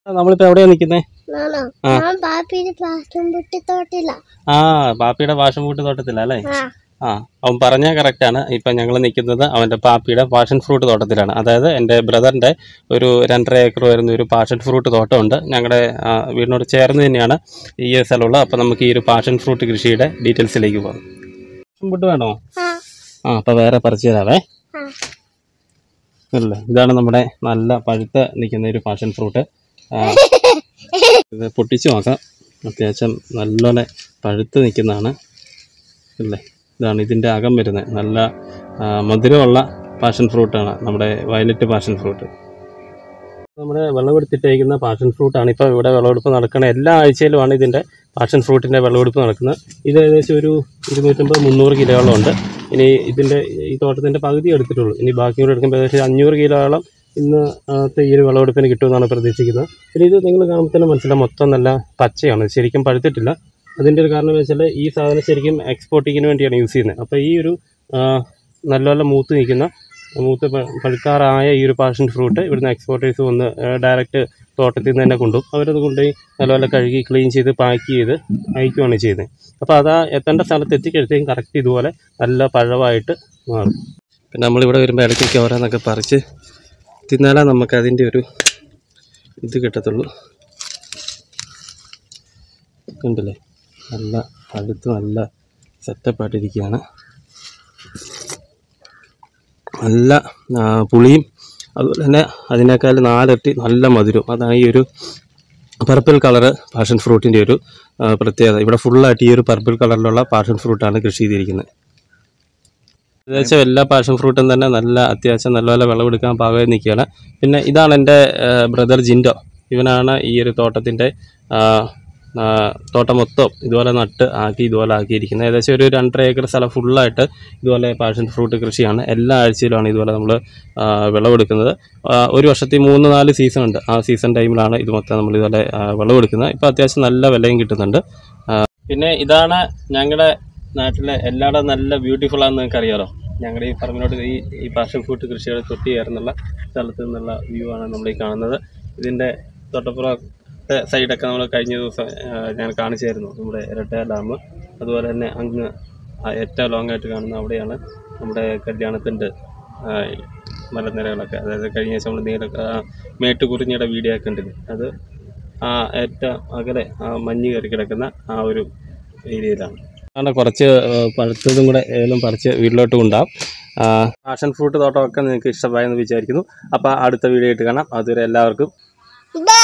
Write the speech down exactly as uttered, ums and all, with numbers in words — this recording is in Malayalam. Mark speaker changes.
Speaker 1: നമ്മളിപ്പോ എവിടെയാ നിൽക്കുന്നേ? ആ പാപ്പിയുടെ പാഷൻ ഫ്രൂട്ട് തോട്ടത്തിലാ അല്ലേ? ആ അവൻ പറഞ്ഞാൽ കറക്റ്റാണ്. ഇപ്പം ഞങ്ങൾ നിൽക്കുന്നത് അവൻ്റെ പാപ്പിയുടെ പാഷൻ ഫ്രൂട്ട് തോട്ടത്തിലാണ്. അതായത് എൻ്റെ ബ്രദറിൻ്റെ ഒരു രണ്ടര ഏക്കർ വരുന്ന ഒരു പാഷൻ ഫ്രൂട്ട് തോട്ടമുണ്ട്. ഞങ്ങളുടെ വീടിനോട് ചേർന്ന് തന്നെയാണ് ഈ സ്ഥലമുള്ളത്. അപ്പം നമുക്ക് ഈ ഒരു പാഷൻ ഫ്രൂട്ട് കൃഷിയുടെ ഡീറ്റെയിൽസിലേക്ക് പോകാം. പാഷൻ ഫ്രൂട്ട് വേണോ? ആ അപ്പം വേറെ പറിച്ചു തരാവേ. അല്ലേ, ഇതാണ് നമ്മുടെ നല്ല പഴുത്ത് നിൽക്കുന്ന ഒരു പാഷൻ ഫ്രൂട്ട്. ഇത് പൊട്ടിച്ച് നോക്കാം. അത്യാവശ്യം നല്ലോണം പഴുത്ത് നിൽക്കുന്നതാണ് അല്ലേ. ഇതാണ് ഇതിൻ്റെ അകം വരുന്നത്. നല്ല മധുരമുള്ള പാഷൻ ഫ്രൂട്ടാണ് നമ്മുടെ വയലറ്റ് പാഷൻ ഫ്രൂട്ട്. നമ്മുടെ വിളവെടുത്തിട്ടേക്കുന്ന പാഷൻ ഫ്രൂട്ടാണ്. ഇപ്പോൾ ഇവിടെ വിളവെടുപ്പ് നടക്കുന്ന എല്ലാ ആഴ്ചയിലുമാണ് ഇതിൻ്റെ പാഷൻ ഫ്രൂട്ടിൻ്റെ വിളവെടുപ്പ് നടക്കുന്നത്. ഇത് ഏകദേശം ഒരു ഇരുന്നൂറ്റമ്പത് മുന്നൂറ് കിലോയോളം ഉണ്ട്. ഇനി ഇതിൻ്റെ ഈ തോട്ടത്തിൻ്റെ പകുതി എടുത്തിട്ടുള്ളൂ. ഇനി ബാക്കി കൂടെ എടുക്കുമ്പോൾ ഏകദേശം അഞ്ഞൂറ് കിലോയോളം ഇന്ന് ഈ ഒരു വിളവെടുപ്പിന് കിട്ടുമെന്നാണ് പ്രതീക്ഷിക്കുന്നത്. പിന്നെ ഇത് നിങ്ങൾ കാണുമ്പോൾ തന്നെ മനസ്സിലാവും, മൊത്തം നല്ല പച്ചയാണ്, ശരിക്കും പഴുത്തിട്ടില്ല. അതിൻ്റെ ഒരു കാരണം എന്ന് വെച്ചാൽ ഈ സാധനം ശരിക്കും എക്സ്പോർട്ടിങ്ങിന് വേണ്ടിയാണ് യൂസ് ചെയ്യുന്നത്. അപ്പോൾ ഈ ഒരു നല്ലപോലെ മൂത്ത് നിൽക്കുന്ന മൂത്ത് പഴുക്കാറായ ഈ ഒരു പാഷൻ ഫ്രൂട്ട് ഇവിടുന്ന് എക്സ്പോർട്ടേഴ്സ് വന്ന് ഡയറക്റ്റ് തോട്ടത്തിൽ നിന്ന് തന്നെ കൊണ്ടുപോകും. അവരത് കൊണ്ടുപോയി നല്ലപോലെ കഴുകി ക്ലീൻ ചെയ്ത് പാക്ക് ചെയ്ത് അയക്കുകയാണ് ചെയ്യുന്നത്. അപ്പോൾ അത് ആ എത്തേണ്ട സ്ഥലത്ത് എത്തിക്കഴിഞ്ഞത്തേക്കും കറക്റ്റ് ഇതുപോലെ നല്ല പഴമായിട്ട് മാറും. പിന്നെ നമ്മളിവിടെ വരുമ്പോൾ ഇടയ്ക്കൊക്കെ ഓരോന്നൊക്കെ പറിച്ച് തിന്നാലേ നമുക്ക് അതിൻ്റെ ഒരു ഇത് കിട്ടത്തുള്ളൂ. കണ്ടില്ലേ, നല്ല പഴുത്ത് നല്ല സെറ്റപ്പായിട്ടിരിക്കുകയാണ്. നല്ല പുളിയും അതുപോലെ തന്നെ അതിനേക്കാൾ നാലിരട്ടി നല്ല മധുരവും. അതാണ് ഈ ഒരു പർപ്പിൾ കളറ് പാഷൻ ഫ്രൂട്ടിൻ്റെ ഒരു പ്രത്യേകത. ഇവിടെ ഫുള്ളായിട്ട് ഈ ഒരു പർപ്പിൾ കളറിലുള്ള പാഷൻ ഫ്രൂട്ടാണ് കൃഷി ചെയ്തിരിക്കുന്നത്. ഏകദേശം എല്ലാ പാഷൻ ഫ്രൂട്ടും തന്നെ നല്ല അത്യാവശ്യം നല്ലപോലെ വിളവെടുക്കാൻ പാകമായി നിൽക്കുകയാണ്. പിന്നെ ഇതാണ് എൻ്റെ ബ്രദർ ജിൻഡോ. ഇവനാണ് ഈ ഒരു തോട്ടത്തിൻ്റെ തോട്ടം മൊത്തം ഇതുപോലെ നട്ട് ആക്കി ഇതുപോലെ ആക്കിയിരിക്കുന്നത്. ഏകദേശം ഒരു രണ്ടര ഏക്കർ സ്ഥലം ഫുള്ളായിട്ട് ഇതുപോലെ പാഷൻ ഫ്രൂട്ട് കൃഷിയാണ്. എല്ലാ ആഴ്ചയിലുമാണ് ഇതുപോലെ നമ്മൾ വിളവെടുക്കുന്നത്. ഒരു വർഷത്തിൽ മൂന്ന് നാല് സീസൺ ഉണ്ട്. ആ സീസൺ ടൈമിലാണ് ഇത് മൊത്തം നമ്മൾ ഇതുപോലെ വിളവെടുക്കുന്നത്. ഇപ്പോൾ അത്യാവശ്യം നല്ല വിലയും കിട്ടുന്നുണ്ട്. പിന്നെ ഇതാണ് ഞങ്ങളുടെ നാട്ടിലെ എല്ലായിടും നല്ല ബ്യൂട്ടിഫുൾ ആണെന്ന് നിങ്ങൾക്ക് അറിയാമല്ലോ. ഞങ്ങളുടെ ഈ പറമ്പിനോട് ഈ ഈ പാഷൻ ഫ്രൂട്ട് കൃഷിയുടെ തൊട്ടി ചേർന്നുള്ള സ്ഥലത്ത് നിന്നുള്ള വ്യൂ ആണ് നമ്മൾ ഈ കാണുന്നത്. ഇതിൻ്റെ തൊട്ടപ്പുറത്തെ സൈഡൊക്കെ നമ്മൾ കഴിഞ്ഞ ദിവസം ഞാൻ കാണിച്ചായിരുന്നു, നമ്മുടെ ഇരട്ട ഡാം. അതുപോലെ തന്നെ അങ്ങ് ഏറ്റവും ലോങ് ആയിട്ട് കാണുന്ന അവിടെയാണ് നമ്മുടെ കല്യാണത്തിൻ്റെ മലനിരകളൊക്കെ. അതായത് കഴിഞ്ഞ ദിവസം നമ്മൾ നീല മേട്ടുകുറിഞ്ഞിയുടെ വീഡിയോ ഒക്കെ ഉണ്ടല്ലോ, അത് ആ ഏറ്റവും അകലെ ആ മഞ്ഞ് കയറി കിടക്കുന്ന ആ ഒരു ഏരിയയിലാണ്. അങ്ങനെ കുറച്ച് പഴുത്തതും കൂടെ ഏതെങ്കിലും പറിച്ച് വീട്ടിലോട്ട് കൊണ്ടാകും. പാഷൻ ഫ്രൂട്ട് തോട്ടമൊക്കെ നിങ്ങൾക്ക് ഇഷ്ടമായെന്ന് വിചാരിക്കുന്നു. അപ്പോൾ അടുത്ത വീഡിയോ ആയിട്ട് കാണാം. അതുവരെ എല്ലാവർക്കും